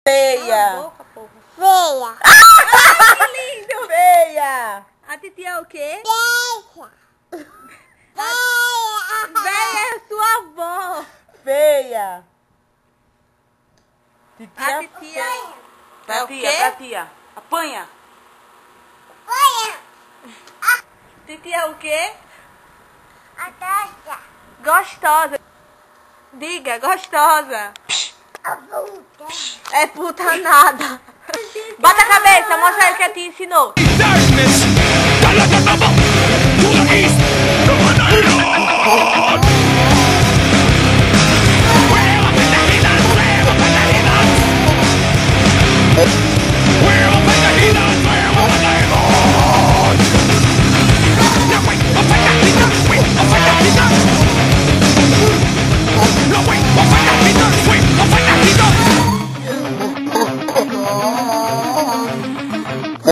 Feia. Boca, porra. Feia. Que lindo. Feia. A titia é o quê? Feia. Feia. Véia é sua avó. Feia. A Titia. titia é o Pra quê? tia. Apanha. Feia. Titia é o quê? A taça. Gostosa. Diga, gostosa. A puta. É puta nada. Bota a cabeça, mostra aí o que a tia ensinou. Darkness, to the east, to the north.